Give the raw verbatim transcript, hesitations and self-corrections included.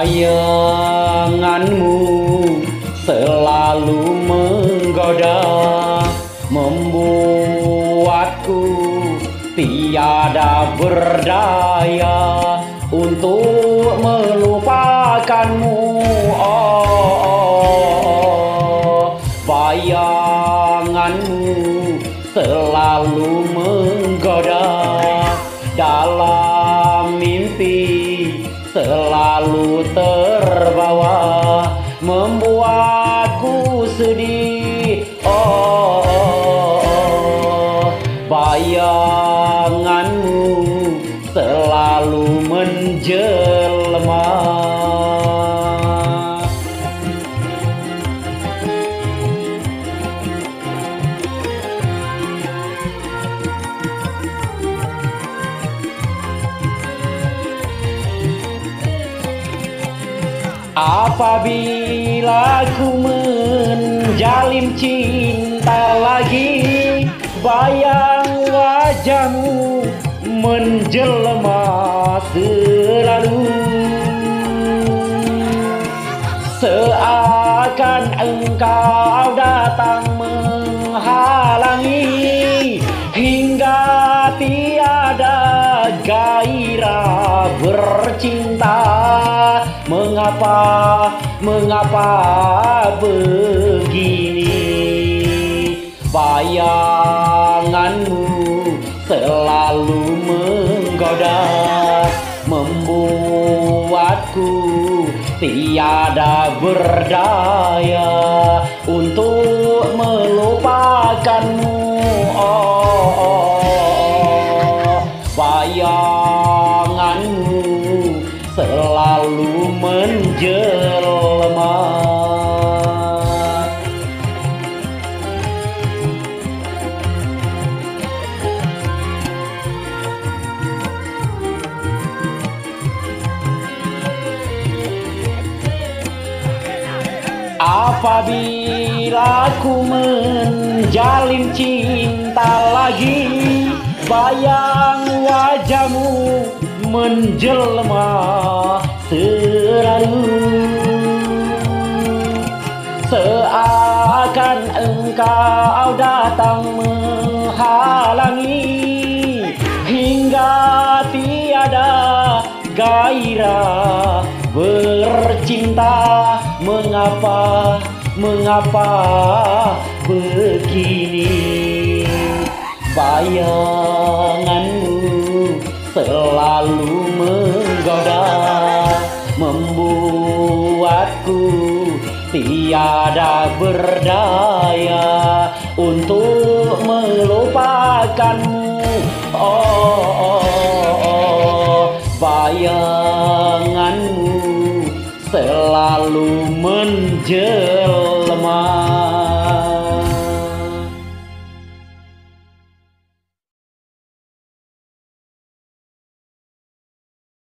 Bayanganmu selalu menggoda, membuatku tiada berdaya untuk melupakanmu. Oh, oh, oh. Bayanganmu selalu menggoda, dalam mimpi selalu terbawa, membuatku sedih. Oh, oh, oh. Bayanganmu selalu menjelma. Apabila ku menjalin cinta lagi, bayang wajahmu menjelma selalu, seakan engkau datang menghalangi, hingga tiada gairah bercinta. Mengapa, mengapa begini? Bayanganmu selalu menggoda, membuatku tiada berdaya untuk melupakanmu. Oh, oh, oh. Bayanganmu selalu menjelma. Apabila ku menjalin cinta lagi, bayang wajahmu menjelma selalu, seakan engkau datang menghalangi, hingga tiada gairah bercinta. Mengapa, mengapa begini? Bayanganmu selalu menggoda, membuatku tiada berdaya untuk melupakanmu. Oh, oh, oh. Bayanganmu selalu menjelma.